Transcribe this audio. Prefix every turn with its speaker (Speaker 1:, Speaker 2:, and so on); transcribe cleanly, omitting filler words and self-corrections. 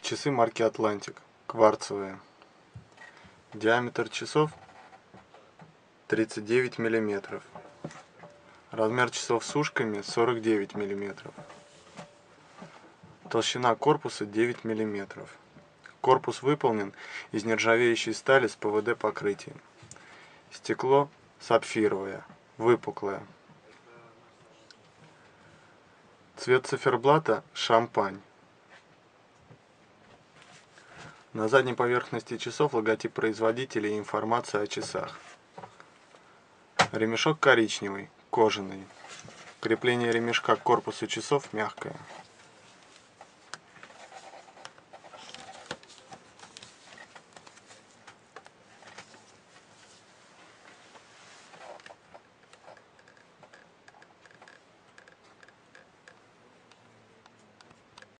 Speaker 1: Часы марки Atlantic, кварцевые. Диаметр часов 39 мм. Размер часов с ушками 49 мм. Толщина корпуса 9 мм. Корпус выполнен из нержавеющей стали с ПВД покрытием. Стекло сапфировое, выпуклое. Цвет циферблата шампань. На задней поверхности часов логотип производителя и информация о часах. Ремешок коричневый, кожаный. Крепление ремешка к корпусу часов мягкое.